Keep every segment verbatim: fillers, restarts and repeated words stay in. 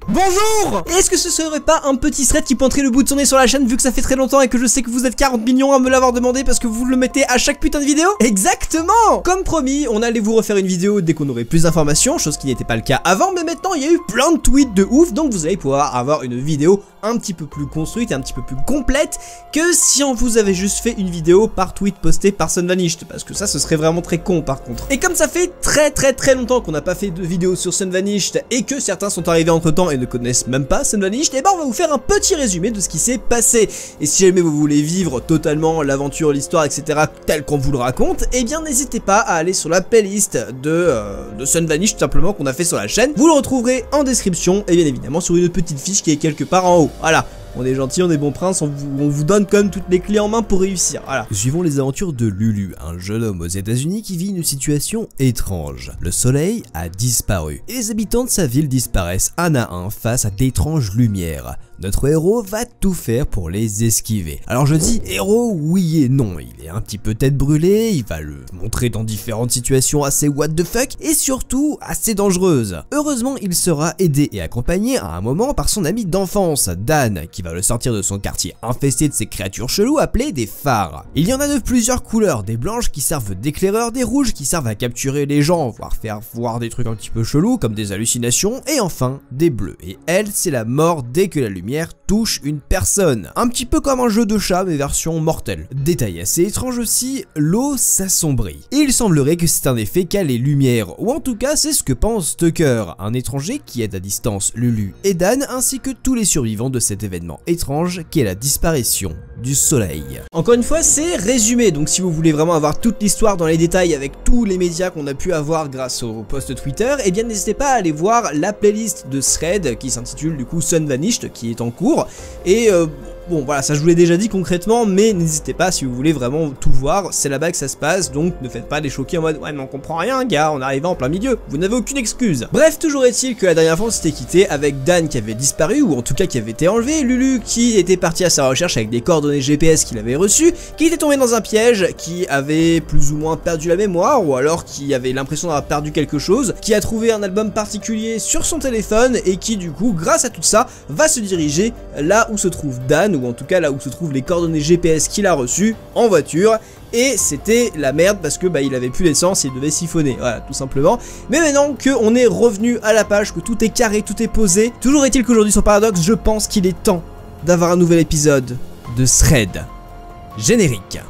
Bonjour! Est-ce que ce serait pas un petit thread qui pointerait le bout de son nez sur la chaîne vu que ça fait très longtemps et que je sais que vous êtes quarante millions à me l'avoir demandé parce que vous le mettez à chaque putain de vidéo? Exactement! Comme promis, on allait vous refaire une vidéo dès qu'on aurait plus d'informations, chose qui n'était pas le cas avant, mais maintenant il y a eu plein de tweets de ouf, donc vous allez pouvoir avoir une vidéo un petit peu plus construite et un petit peu plus complète que si on vous avait juste fait une vidéo par tweet posté par Sunvanished, parce que ça ce serait vraiment très con par contre. Et comme ça fait très très très longtemps qu'on n'a pas fait de vidéo sur Sunvanished et que certains sont arrivés entre temps et ne connaissent même pas Sunvanished, et ben on va vous faire un petit résumé de ce qui s'est passé. Et si jamais vous voulez vivre totalement l'aventure, l'histoire, et cetera tel qu'on vous le raconte, et bien n'hésitez pas à aller sur la playlist de, euh, de Sunvanished tout simplement qu'on a fait sur la chaîne. Vous le retrouverez en description et bien évidemment sur une petite fiche qui est quelque part en haut. Voilà. On est gentil, on est bon prince, on vous, on vous donne quand même toutes les clés en main pour réussir, voilà. Suivons les aventures de Lulu, un jeune homme aux États-Unis qui vit une situation étrange. Le soleil a disparu et les habitants de sa ville disparaissent un à un face à d'étranges lumières. Notre héros va tout faire pour les esquiver. Alors je dis héros oui et non, il est un petit peu tête brûlée, il va le montrer dans différentes situations assez what the fuck et surtout assez dangereuses. Heureusement il sera aidé et accompagné à un moment par son ami d'enfance, Dan, qui va le sortir de son quartier infesté de ces créatures cheloues appelées des phares. Il y en a de plusieurs couleurs, des blanches qui servent d'éclaireurs, des rouges qui servent à capturer les gens, voire faire voir des trucs un petit peu chelous comme des hallucinations, et enfin des bleus. Et elle, c'est la mort dès que la lumière touche une personne. Un petit peu comme un jeu de chat mais version mortelle. Détail assez étrange aussi, l'eau s'assombrit. Et il semblerait que c'est un effet qu'a les lumières, ou en tout cas c'est ce que pense Tucker, un étranger qui aide à distance Lulu et Dan ainsi que tous les survivants de cet événement étrange qui est la disparition du soleil. Encore une fois c'est résumé, donc si vous voulez vraiment avoir toute l'histoire dans les détails avec tous les médias qu'on a pu avoir grâce au post Twitter, et eh bien n'hésitez pas à aller voir la playlist de thread qui s'intitule du coup Sunvanished qui est en cours et euh, bon voilà, ça je vous l'ai déjà dit concrètement, mais n'hésitez pas si vous voulez vraiment tout voir, c'est là-bas que ça se passe, donc ne faites pas les choquer en mode ouais mais on comprend rien gars, on arrive en plein milieu, vous n'avez aucune excuse. Bref, toujours est-il que la dernière fois on s'était quitté avec Dan qui avait disparu, ou en tout cas qui avait été enlevé, Lulu qui était parti à sa recherche avec des coordonnées G P S qu'il avait reçues, qui était tombé dans un piège, qui avait plus ou moins perdu la mémoire, ou alors qui avait l'impression d'avoir perdu quelque chose, qui a trouvé un album particulier sur son téléphone, et qui du coup grâce à tout ça va se diriger là où se trouve Dan, ou en tout cas là où se trouvent les coordonnées G P S qu'il a reçues en voiture. Et c'était la merde parce que bah il avait plus d'essence et il devait siphonner, voilà tout simplement. Mais maintenant qu'on est revenu à la page, que tout est carré, tout est posé, toujours est-il qu'aujourd'hui sur Paradox, je pense qu'il est temps d'avoir un nouvel épisode de Thread. Générique.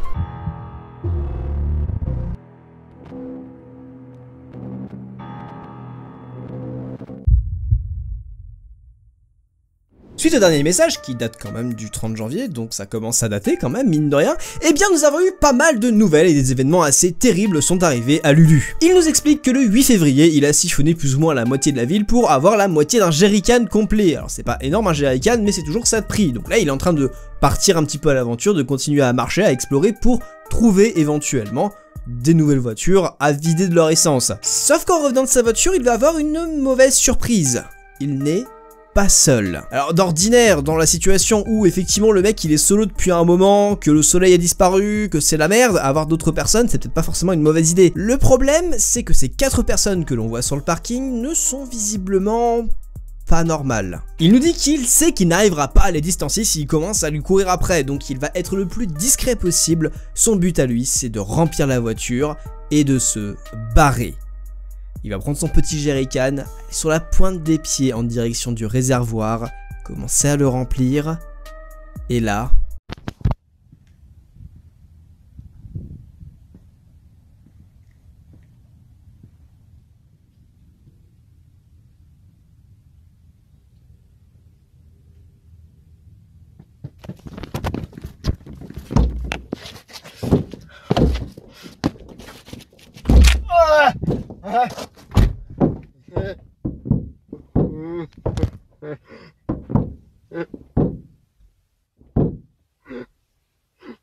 Suite au dernier message, qui date quand même du trente janvier, donc ça commence à dater quand même, mine de rien, eh bien nous avons eu pas mal de nouvelles et des événements assez terribles sont arrivés à Lulu. Il nous explique que le huit février, il a siphonné plus ou moins la moitié de la ville pour avoir la moitié d'un jerrycan complet. Alors c'est pas énorme un jerrycan, mais c'est toujours ça de prix. Donc là il est en train de partir un petit peu à l'aventure, de continuer à marcher, à explorer pour trouver éventuellement des nouvelles voitures à vider de leur essence. Sauf qu'en revenant de sa voiture, il va avoir une mauvaise surprise. Il n'est pas seul. Alors d'ordinaire, dans la situation où effectivement le mec il est solo depuis un moment, que le soleil a disparu, que c'est la merde, avoir d'autres personnes c'est peut-être pas forcément une mauvaise idée. Le problème c'est que ces quatre personnes que l'on voit sur le parking ne sont visiblement pas normales. Il nous dit qu'il sait qu'il n'arrivera pas à les distancer s'il commence à lui courir après, donc il va être le plus discret possible. Son but à lui c'est de remplir la voiture et de se barrer. Il va prendre son petit jerrycan, aller sur la pointe des pieds en direction du réservoir, commencer à le remplir, et là...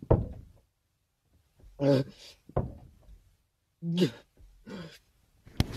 Lulu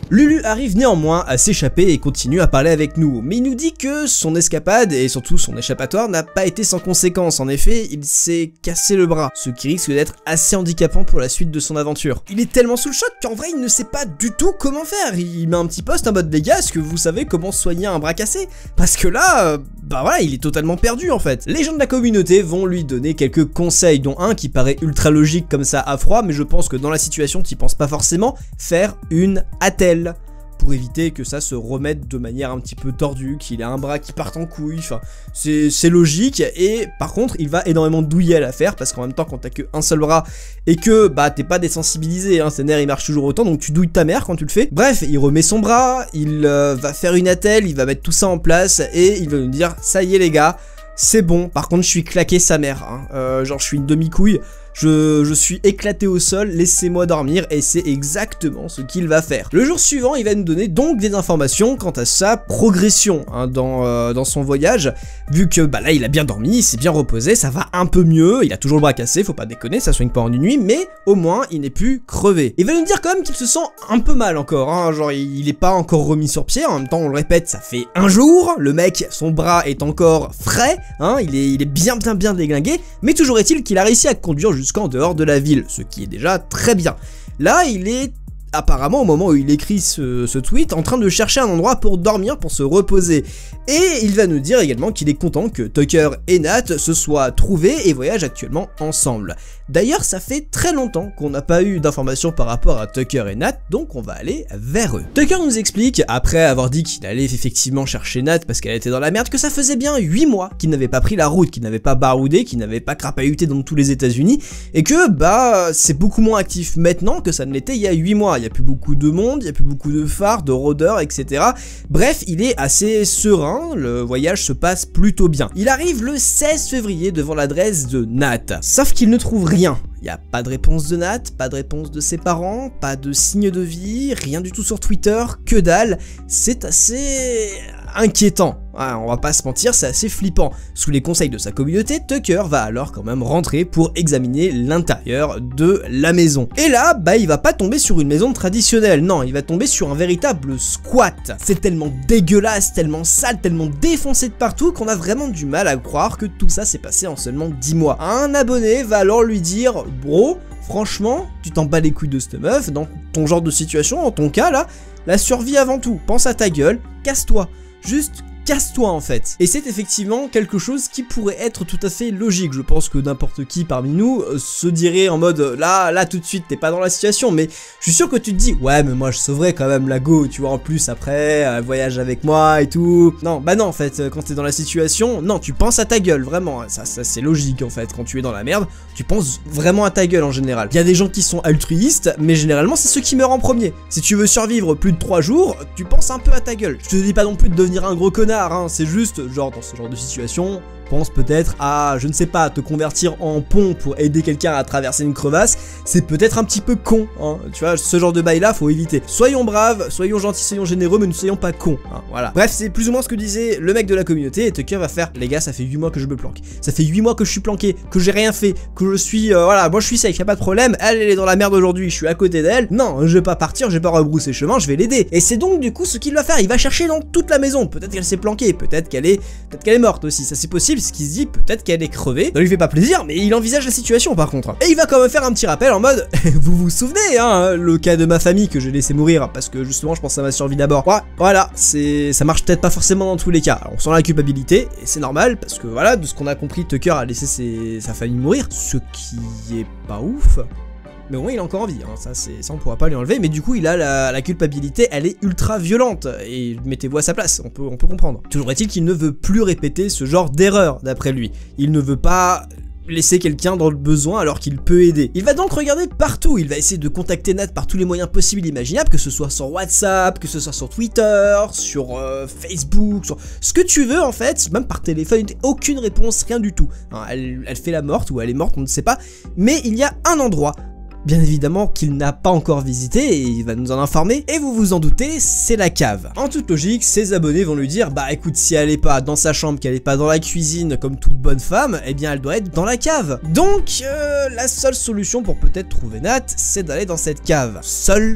arrive néanmoins à s'échapper et continue à parler avec nous, mais il nous dit que son escapade et surtout son échappatoire n'a pas été sans conséquence. En effet, il s'est cassé le bras, ce qui risque d'être assez handicapant pour la suite de son aventure. Il est tellement sous le choc qu'en vrai il ne sait pas du tout comment faire. Il met un petit post en mode les gars, est-ce que vous savez comment soigner un bras cassé? Parce que là, euh, bah voilà, il est totalement perdu en fait. Les gens de la communauté vont lui donner quelques conseils, dont un qui paraît ultra logique comme ça à froid, mais je pense que dans la situation t'y penses pas forcément, faire une attelle. Pour éviter que ça se remette de manière un petit peu tordue, qu'il ait un bras qui parte en couille, enfin, c'est logique, et par contre, il va énormément douiller à la faire, parce qu'en même temps, quand t'as qu'un seul bras, et que, bah, t'es pas désensibilisé, hein, tes nerfs, ils marchent toujours autant, donc tu douilles ta mère quand tu le fais. Bref, il remet son bras, il euh, va faire une attelle, il va mettre tout ça en place, et il va nous dire, ça y est les gars, c'est bon, par contre, je suis claqué sa mère, hein. euh, genre, je suis une demi-couille, Je, je suis éclaté au sol, laissez-moi dormir, et c'est exactement ce qu'il va faire. Le jour suivant, il va nous donner donc des informations quant à sa progression hein, dans, euh, dans son voyage, vu que bah là il a bien dormi, il s'est bien reposé, ça va un peu mieux, il a toujours le bras cassé, faut pas déconner, ça soigne pas en une nuit, mais au moins il n'est plus crevé. Il va nous dire quand même qu'il se sent un peu mal encore, hein, genre il, il est pas encore remis sur pied, en même temps on le répète, ça fait un jour, le mec, son bras est encore frais, hein, il, est, il est bien bien bien déglingué, mais toujours est-il qu'il a réussi à conduire jusqu'en dehors de la ville, ce qui est déjà très bien. Là, il est apparemment au moment où il écrit ce, ce tweet en train de chercher un endroit pour dormir, pour se reposer. Et il va nous dire également qu'il est content que Tucker et Nat se soient trouvés et voyagent actuellement ensemble. D'ailleurs, ça fait très longtemps qu'on n'a pas eu d'informations par rapport à Tucker et Nat, donc on va aller vers eux. Tucker nous explique, après avoir dit qu'il allait effectivement chercher Nat parce qu'elle était dans la merde, que ça faisait bien huit mois qu'il n'avait pas pris la route, qu'il n'avait pas baroudé, qu'il n'avait pas crapahuté dans tous les États-Unis, et que bah c'est beaucoup moins actif maintenant que ça ne l'était il y a huit mois. Il n'y a plus beaucoup de monde, il n'y a plus beaucoup de phares, de rôdeurs, et cetera. Bref, il est assez serein, le voyage se passe plutôt bien. Il arrive le seize février devant l'adresse de Nat, sauf qu'il ne trouve rien. Il n'y a pas de réponse de Nat, pas de réponse de ses parents, pas de signe de vie, rien du tout sur Twitter, que dalle. C'est assez inquiétant. Ah, on va pas se mentir, c'est assez flippant. Sous les conseils de sa communauté, Tucker va alors quand même rentrer pour examiner l'intérieur de la maison. Et là, bah il va pas tomber sur une maison traditionnelle, non, il va tomber sur un véritable squat. C'est tellement dégueulasse, tellement sale, tellement défoncé de partout qu'on a vraiment du mal à croire que tout ça s'est passé en seulement dix mois. Un abonné va alors lui dire, bro, franchement, tu t'en bats les couilles de cette meuf, dans ton genre de situation, en ton cas là, la survie avant tout, pense à ta gueule, casse-toi, juste casse-toi en fait. Et c'est effectivement quelque chose qui pourrait être tout à fait logique. Je pense que n'importe qui parmi nous euh, se dirait en mode là, là tout de suite t'es pas dans la situation, mais je suis sûr que tu te dis ouais mais moi je sauverais quand même la go, tu vois, en plus après elle voyage avec moi et tout. Non, bah non en fait, quand t'es dans la situation, non, tu penses à ta gueule, vraiment, ça, ça c'est logique en fait, quand tu es dans la merde, tu penses vraiment à ta gueule en général. Il y a des gens qui sont altruistes, mais généralement c'est ceux qui meurent en premier. Si tu veux survivre plus de trois jours, tu penses un peu à ta gueule. Je te dis pas non plus de devenir un gros connard, hein, c'est juste, genre, dans ce genre de situation, pense peut-être à, je ne sais pas, te convertir en pont pour aider quelqu'un à traverser une crevasse, c'est peut-être un petit peu con, hein, tu vois, ce genre de bail là, faut éviter. Soyons braves, soyons gentils, soyons généreux, mais ne soyons pas cons, hein, voilà. Bref, c'est plus ou moins ce que disait le mec de la communauté, et Tucker va faire, les gars, ça fait huit mois que je me planque, ça fait huit mois que je suis planqué, que j'ai rien fait, que je suis, euh, voilà, moi je suis safe, y'a pas de problème, elle, elle est dans la merde aujourd'hui, je suis à côté d'elle, non, je vais pas partir, je vais pas rebrousser chemin, je vais l'aider. Et c'est donc du coup ce qu'il va faire, il va chercher dans toute la maison, peut-être qu'elle s'est planquée, peut-être qu'elle est, peut-être qu'elle est morte aussi, ça c'est possible, ce qui se dit, peut-être qu'elle est crevée, ça lui fait pas plaisir, mais il envisage la situation par contre. Et il va quand même faire un petit rappel en mode, vous vous souvenez, hein, le cas de ma famille que j'ai laissé mourir, parce que justement je pense à ma survie d'abord. Ouais, voilà, c'est, ça marche peut-être pas forcément dans tous les cas. Alors, on sent la culpabilité, et c'est normal, parce que voilà, de ce qu'on a compris, Tucker a laissé ses, sa famille mourir, ce qui est pas ouf. Mais au moins il a encore envie, hein. ça, ça on pourra pas lui enlever, mais du coup il a la, la culpabilité, elle est ultra violente, et mettez-vous à sa place, on peut, on peut comprendre. Toujours est-il qu'il ne veut plus répéter ce genre d'erreur d'après lui, il ne veut pas laisser quelqu'un dans le besoin alors qu'il peut aider. Il va donc regarder partout, il va essayer de contacter Nat par tous les moyens possibles et imaginables, que ce soit sur WhatsApp, que ce soit sur Twitter, sur euh, Facebook, sur ce que tu veux en fait, même par téléphone, aucune réponse, rien du tout. Hein, elle, elle fait la morte ou elle est morte, on ne sait pas, mais il y a un endroit, bien évidemment qu'il n'a pas encore visité et il va nous en informer, et vous vous en doutez, c'est la cave. En toute logique, ses abonnés vont lui dire, bah écoute, si elle est pas dans sa chambre, qu'elle est pas dans la cuisine comme toute bonne femme, eh bien elle doit être dans la cave. Donc, euh, la seule solution pour peut-être trouver Nat, c'est d'aller dans cette cave. Seule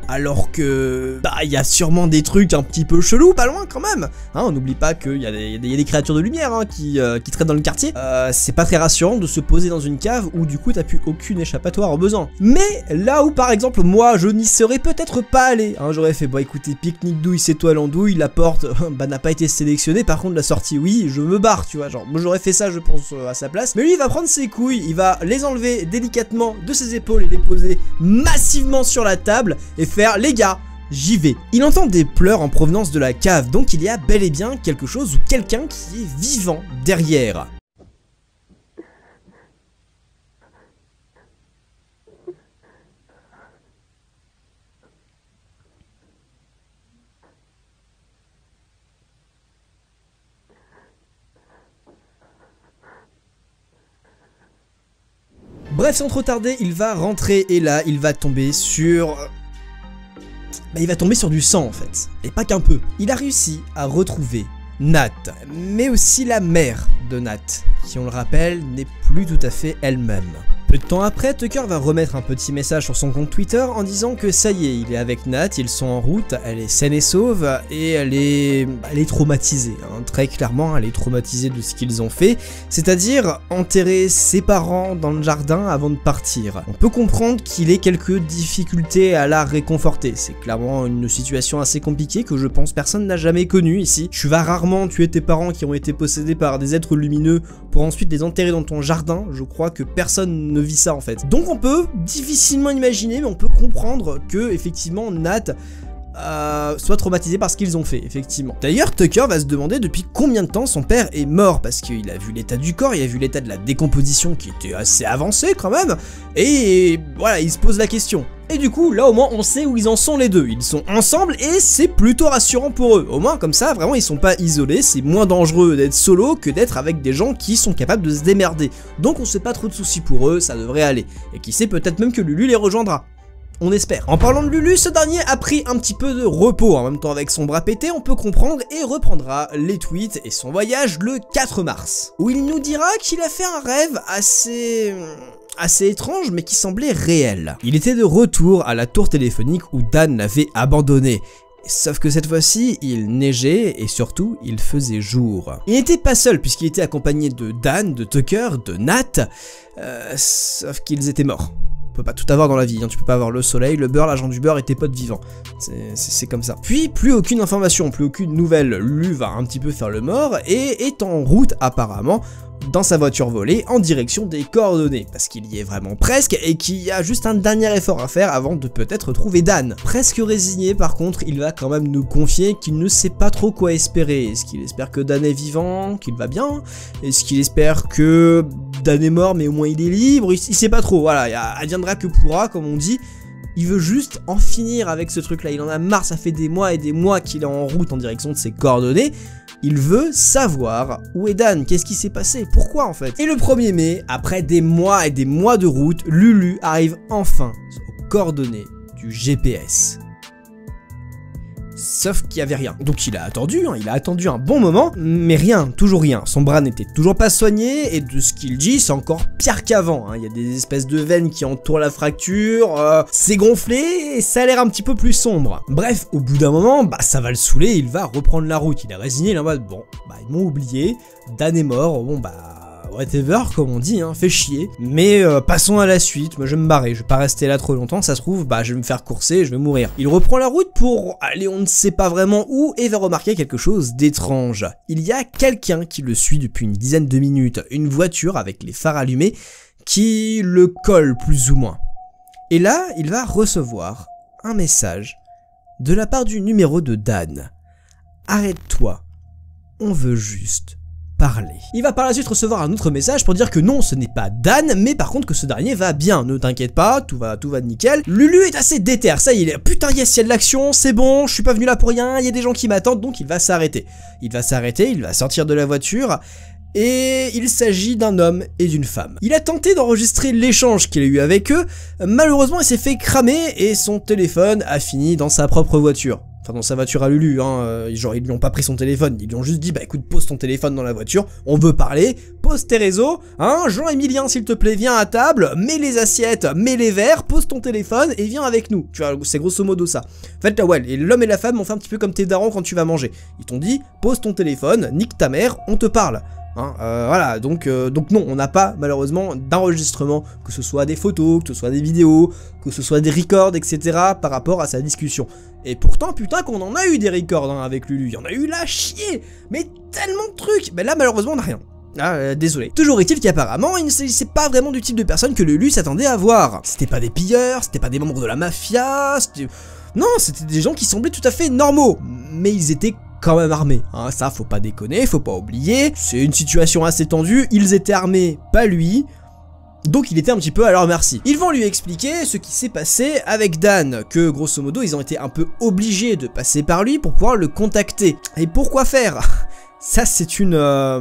alors que bah il y a sûrement des trucs un petit peu chelous pas loin quand même, hein, on n'oublie pas qu'il y, y, y a des créatures de lumière hein, qui, euh, qui traînent dans le quartier, euh, c'est pas très rassurant de se poser dans une cave où du coup t'as plus aucune échappatoire au besoin. Mais là où par exemple moi je n'y serais peut-être pas allé, hein, j'aurais fait bon écoutez pique-nique douille c'est toi l'andouille, la porte bah n'a pas été sélectionnée, par contre la sortie oui, je me barre tu vois, genre moi j'aurais fait ça je pense euh, à sa place, mais lui il va prendre ses couilles, il va les enlever délicatement de ses épaules et les poser massivement sur la table et faire les gars, j'y vais. Il entend des pleurs en provenance de la cave, donc il y a bel et bien quelque chose ou quelqu'un qui est vivant derrière. Bref, sans trop tarder, il va rentrer et là, il va tomber sur... Bah, il va tomber sur du sang en fait, et pas qu'un peu. Il a réussi à retrouver Nat, mais aussi la mère de Nat, qui on le rappelle, n'est plus tout à fait elle-même. Peu de temps après, Tucker va remettre un petit message sur son compte Twitter en disant que ça y est, il est avec Nat, ils sont en route, elle est saine et sauve, et elle est, elle est traumatisée, hein. Très clairement, elle est traumatisée de ce qu'ils ont fait, c'est-à-dire enterrer ses parents dans le jardin avant de partir. On peut comprendre qu'il ait quelques difficultés à la réconforter, c'est clairement une situation assez compliquée que je pense personne n'a jamais connue ici. Tu vas rarement tuer tes parents qui ont été possédés par des êtres lumineux pour ensuite les enterrer dans ton jardin, je crois que personne ne vit ça en fait. Donc on peut difficilement imaginer, mais on peut comprendre que effectivement Nat euh, soit traumatisé par ce qu'ils ont fait, effectivement. D'ailleurs, Tucker va se demander depuis combien de temps son père est mort, parce qu'il a vu l'état du corps, il a vu l'état de la décomposition qui était assez avancé quand même, et voilà, il se pose la question. Et du coup, là au moins on sait où ils en sont les deux, ils sont ensemble et c'est plutôt rassurant pour eux. Au moins comme ça, vraiment ils sont pas isolés, c'est moins dangereux d'être solo que d'être avec des gens qui sont capables de se démerder. Donc on se fait pas trop de soucis pour eux, ça devrait aller. Et qui sait, peut-être même que Lulu les rejoindra. On espère. En parlant de Lulu, ce dernier a pris un petit peu de repos, en même temps avec son bras pété, on peut comprendre, et reprendra les tweets et son voyage le quatre mars, où il nous dira qu'il a fait un rêve assez... assez étrange mais qui semblait réel. Il était de retour à la tour téléphonique où Dan l'avait abandonné. Sauf que cette fois-ci, il neigeait et surtout, il faisait jour. Il n'était pas seul puisqu'il était accompagné de Dan, de Tucker, de Nat, euh, sauf qu'ils étaient morts. On peut pas tout avoir dans la vie, hein. Tu peux pas avoir le soleil, le beurre, l'agent du beurre et tes potes vivants. C'est comme ça. Puis, plus aucune information, plus aucune nouvelle. Lulu va un petit peu faire le mort et est en route apparemment dans sa voiture volée en direction des coordonnées, parce qu'il y est vraiment presque et qu'il y a juste un dernier effort à faire avant de peut-être trouver Dan. Presque résigné par contre, il va quand même nous confier qu'il ne sait pas trop quoi espérer. Est-ce qu'il espère que Dan est vivant, qu'il va bien? Est-ce qu'il espère que Dan est mort mais au moins il est libre? Il, il sait pas trop, voilà, il adviendra que pourra comme on dit. Il veut juste en finir avec ce truc là, il en a marre, ça fait des mois et des mois qu'il est en route en direction de ses coordonnées. Il veut savoir où est Dan, qu'est-ce qui s'est passé, pourquoi en fait. Et le premier mai, après des mois et des mois de route, Lulu arrive enfin aux coordonnées du G P S. Sauf qu'il n'y avait rien. Donc il a attendu, hein, il a attendu un bon moment, mais rien, toujours rien. Son bras n'était toujours pas soigné, et de ce qu'il dit, c'est encore pire qu'avant. Hein. Il y a des espèces de veines qui entourent la fracture, euh, c'est gonflé, et ça a l'air un petit peu plus sombre. Bref, au bout d'un moment, bah ça va le saouler, il va reprendre la route. Il est résigné, il est en mode, bon, bah ils m'ont oublié, Dan est mort, bon bah... whatever, comme on dit, hein, fait chier. Mais euh, passons à la suite, moi je vais me barrer, je vais pas rester là trop longtemps, ça se trouve, bah je vais me faire courser et je vais mourir. Il reprend la route pour aller on ne sait pas vraiment où et va remarquer quelque chose d'étrange. Il y a quelqu'un qui le suit depuis une dizaine de minutes, une voiture avec les phares allumés qui le colle plus ou moins. Et là, il va recevoir un message de la part du numéro de Dan. Arrête-toi, on veut juste parler. Il va par la suite recevoir un autre message pour dire que non, ce n'est pas Dan, mais par contre que ce dernier va bien, ne t'inquiète pas, tout va, tout va nickel. Lulu est assez déter, ça il est, putain yes, il y a de l'action, c'est bon, je suis pas venu là pour rien, il y a des gens qui m'attendent, donc il va s'arrêter. Il va s'arrêter, il va sortir de la voiture, et il s'agit d'un homme et d'une femme. Il a tenté d'enregistrer l'échange qu'il a eu avec eux, malheureusement il s'est fait cramer et son téléphone a fini dans sa propre voiture. enfin dans sa voiture à Lulu, hein, euh, genre ils lui ont pas pris son téléphone, ils lui ont juste dit bah écoute pose ton téléphone dans la voiture, on veut parler, pose tes réseaux, hein, Jean-Emilien s'il te plaît viens à table, mets les assiettes, mets les verres, pose ton téléphone et viens avec nous, tu vois, c'est grosso modo ça. En fait là ouais, et l'homme et la femme ont fait un petit peu comme tes darons quand tu vas manger, ils t'ont dit pose ton téléphone, nique ta mère, on te parle. Hein, euh, voilà, donc, euh, donc non, on n'a pas malheureusement d'enregistrement, que ce soit des photos, que ce soit des vidéos, que ce soit des records, et cetera par rapport à sa discussion. Et pourtant, putain qu'on en a eu des records hein, avec Lulu, il y en a eu là chier, mais tellement de trucs, mais là malheureusement on n'a rien. Ah, euh, désolé. Toujours est-il qu'apparemment, il ne s'agissait pas vraiment du type de personne que Lulu s'attendait à voir. C'était pas des pilleurs, c'était pas des membres de la mafia, c'était... Non, c'était des gens qui semblaient tout à fait normaux, mais ils étaient quand même armés, hein, ça faut pas déconner, faut pas oublier, c'est une situation assez tendue, ils étaient armés, pas lui, donc il était un petit peu à leur merci. Ils vont lui expliquer ce qui s'est passé avec Dan, que grosso modo ils ont été un peu obligés de passer par lui pour pouvoir le contacter. Et pourquoi faire? Ça c'est une... Euh...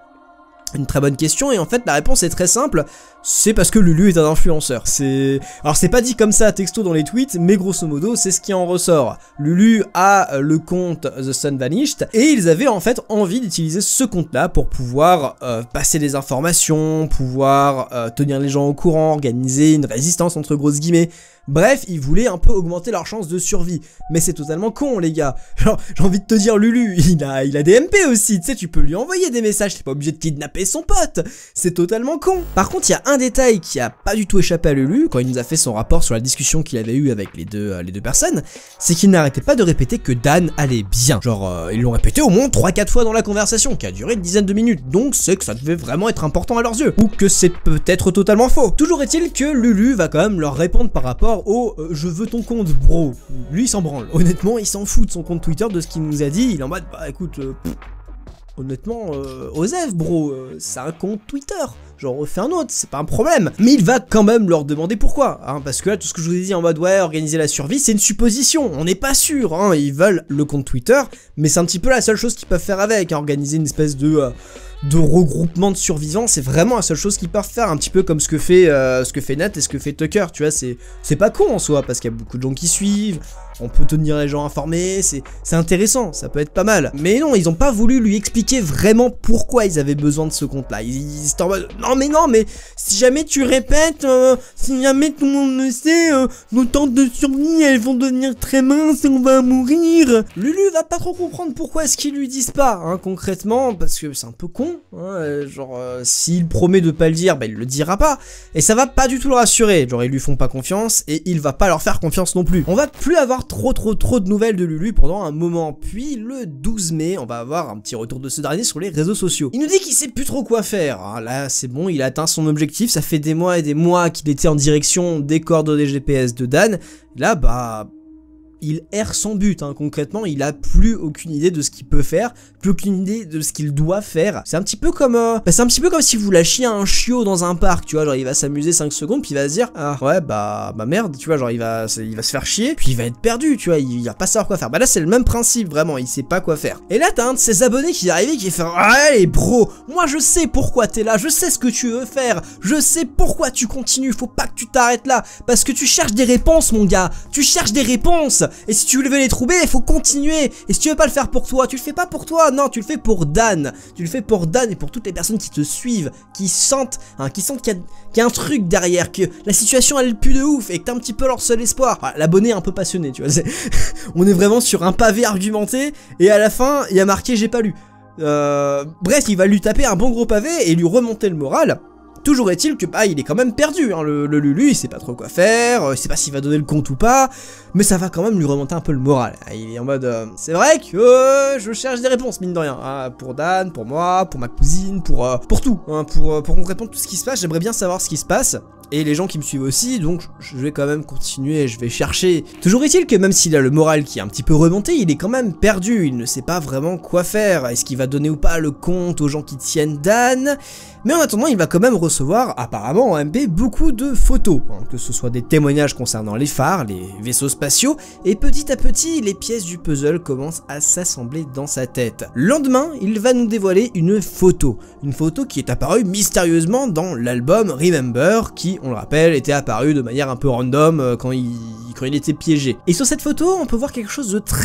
Une très bonne question, et en fait la réponse est très simple, c'est parce que Lulu est un influenceur. C'est... Alors c'est pas dit comme ça texto dans les tweets, mais grosso modo c'est ce qui en ressort. Lulu a le compte The Sun Vanished, et ils avaient en fait envie d'utiliser ce compte là pour pouvoir euh, passer des informations, pouvoir euh, tenir les gens au courant, organiser une résistance entre grosses guillemets. Bref, ils voulaient un peu augmenter leurs chances de survie. Mais c'est totalement con, les gars. Genre, j'ai envie de te dire, Lulu, il a, il a des M P aussi, tu sais, tu peux lui envoyer des messages, t'es pas obligé de kidnapper son pote. C'est totalement con. Par contre, il y a un détail qui a pas du tout échappé à Lulu, quand il nous a fait son rapport sur la discussion qu'il avait eue avec les deux, euh, les deux personnes, c'est qu'il n'arrêtait pas de répéter que Dan allait bien. Genre, euh, ils l'ont répété au moins trois quatre fois dans la conversation, qui a duré une dizaine de minutes, donc c'est que ça devait vraiment être important à leurs yeux. Ou que c'est peut-être totalement faux. Toujours est-il que Lulu va quand même leur répondre par rapport au euh, je veux ton compte bro. Lui il s'en branle, honnêtement il s'en fout de son compte Twitter, de ce qu'il nous a dit, il est en mode bah écoute euh, pff, honnêtement euh, Osef bro, euh, c'est un compte Twitter, genre refais un autre, c'est pas un problème. Mais il va quand même leur demander pourquoi, hein, parce que là tout ce que je vous ai dit en mode ouais organiser la survie c'est une supposition, on n'est pas sûr, hein, ils veulent le compte Twitter, mais c'est un petit peu la seule chose qu'ils peuvent faire avec, hein, organiser une espèce de... Euh, de regroupement de survivants, c'est vraiment la seule chose qu'ils peuvent faire, un petit peu comme ce que fait euh, ce que fait Nat et ce que fait Tucker, tu vois, c'est c'est pas con en soi, parce qu'il y a beaucoup de gens qui suivent, on peut tenir les gens informés, c'est c'est intéressant, ça peut être pas mal. Mais non, ils ont pas voulu lui expliquer vraiment pourquoi ils avaient besoin de ce compte-là, ils, ils étaient en mode, non mais non, mais si jamais tu répètes, euh, si jamais tout le monde le sait, euh, nos tentes de survie, elles vont devenir très minces et on va mourir. Lulu va pas trop comprendre pourquoi est-ce qu'ils lui disent pas, hein, concrètement, parce que c'est un peu con. Hein, genre euh, s'il promet de pas le dire, bah il le dira pas, et ça va pas du tout le rassurer, genre ils lui font pas confiance, et il va pas leur faire confiance non plus. On va plus avoir trop trop trop de nouvelles de Lulu pendant un moment, puis le douze mai, on va avoir un petit retour de ce dernier sur les réseaux sociaux. Il nous dit qu'il sait plus trop quoi faire, hein, là c'est bon, il a atteint son objectif, ça fait des mois et des mois qu'il était en direction des coordonnées G P S de Dan, là bah... il erre son but, hein. Concrètement, il a plus aucune idée de ce qu'il peut faire, plus aucune idée de ce qu'il doit faire. C'est un petit peu comme, euh, bah, c'est un petit peu comme si vous lâchiez un chiot dans un parc, tu vois, genre il va s'amuser cinq secondes, puis il va se dire, ah ouais, bah, bah merde, tu vois, genre il va, il va se faire chier, puis il va être perdu, tu vois, il, il va pas savoir quoi faire. Bah là, c'est le même principe, vraiment, il sait pas quoi faire. Et là, t'as un de ses abonnés qui est arrivé, qui fait, allez, bro, moi je sais pourquoi t'es là, je sais ce que tu veux faire, je sais pourquoi tu continues, faut pas que tu t'arrêtes là, parce que tu cherches des réponses, mon gars, tu cherches des réponses. Et si tu veux les trouver, il faut continuer. Et si tu veux pas le faire pour toi, tu le fais pas pour toi, non, tu le fais pour Dan. Tu le fais pour Dan et pour toutes les personnes qui te suivent, qui sentent, hein, qui sentent qu'il y, qu y a un truc derrière, que la situation elle pue de ouf et que t'es un petit peu leur seul espoir. Enfin, l'abonné est un peu passionné, tu vois. Est on est vraiment sur un pavé argumenté et à la fin, il y a marqué j'ai pas lu. Euh, bref, il va lui taper un bon gros pavé et lui remonter le moral. Toujours est-il que bah il est quand même perdu, hein, le, le Lulu, il sait pas trop quoi faire, euh, il sait pas s'il va donner le compte ou pas, mais ça va quand même lui remonter un peu le moral. Il est en mode, euh, c'est vrai que euh, je cherche des réponses, mine de rien, hein, pour Dan, pour moi, pour ma cousine, pour euh, pour tout, hein, pour, euh, pour qu'on réponde tout ce qui se passe, j'aimerais bien savoir ce qui se passe. Et les gens qui me suivent aussi, donc je vais quand même continuer, je vais chercher. Toujours est-il que même s'il a le moral qui est un petit peu remonté, il est quand même perdu, il ne sait pas vraiment quoi faire. Est-ce qu'il va donner ou pas le compte aux gens qui tiennent Dan? Mais en attendant, il va quand même recevoir, apparemment en M P, beaucoup de photos, hein, que ce soit des témoignages concernant les phares, les vaisseaux spatiaux, et petit à petit, les pièces du puzzle commencent à s'assembler dans sa tête. Le lendemain, il va nous dévoiler une photo, une photo qui est apparue mystérieusement dans l'album Remember, qui, on le rappelle, était apparu de manière un peu random euh, quand, il, quand il était piégé. Et sur cette photo, on peut voir quelque chose de très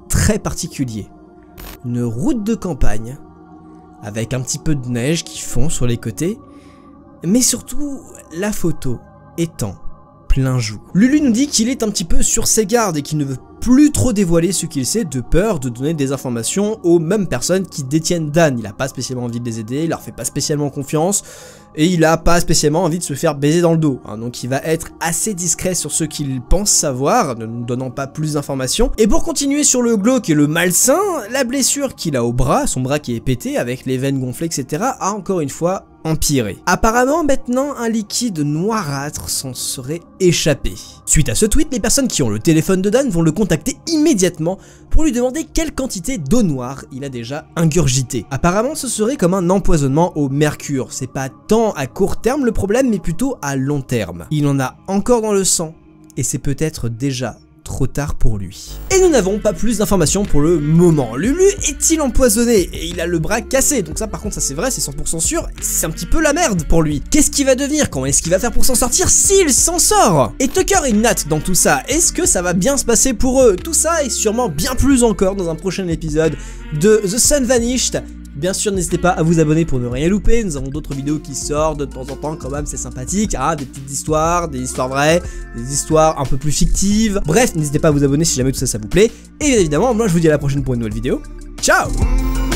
très particulier. Une route de campagne, avec un petit peu de neige qui fond sur les côtés, mais surtout la photo étant plein jour. Lulu nous dit qu'il est un petit peu sur ses gardes et qu'il ne veut plus trop dévoiler ce qu'il sait de peur de donner des informations aux mêmes personnes qui détiennent Dan. Il a pas spécialement envie de les aider, il leur fait pas spécialement confiance et il a pas spécialement envie de se faire baiser dans le dos, hein. Donc il va être assez discret sur ce qu'il pense savoir, ne nous donnant pas plus d'informations. Et pour continuer sur le glauque et le malsain, la blessure qu'il a au bras, son bras qui est pété avec les veines gonflées, et cetera, a encore une fois empiré. Apparemment maintenant un liquide noirâtre s'en serait échappé. Suite à ce tweet, les personnes qui ont le téléphone de Dan vont le contacter immédiatement pour lui demander quelle quantité d'eau noire il a déjà ingurgité. Apparemment ce serait comme un empoisonnement au mercure, c'est pas tant à court terme le problème mais plutôt à long terme. Il en a encore dans le sang et c'est peut-être déjà trop tard pour lui. Et nous n'avons pas plus d'informations pour le moment. Lulu est-il empoisonné? Et il a le bras cassé, donc ça par contre ça c'est vrai, c'est cent pour cent sûr, c'est un petit peu la merde pour lui. Qu'est-ce qu'il va devenir? Comment est-ce qu'il va faire pour s'en sortir s'il s'en sort? Et Tucker et Nat dans tout ça, est-ce que ça va bien se passer pour eux? Tout ça et sûrement bien plus encore dans un prochain épisode de The Sun Vanished. Bien sûr, n'hésitez pas à vous abonner pour ne rien louper, nous avons d'autres vidéos qui sortent de temps en temps quand même, c'est sympathique, hein, des petites histoires, des histoires vraies, des histoires un peu plus fictives. Bref, n'hésitez pas à vous abonner si jamais tout ça, ça vous plaît. Et bien évidemment, moi je vous dis à la prochaine pour une nouvelle vidéo. Ciao!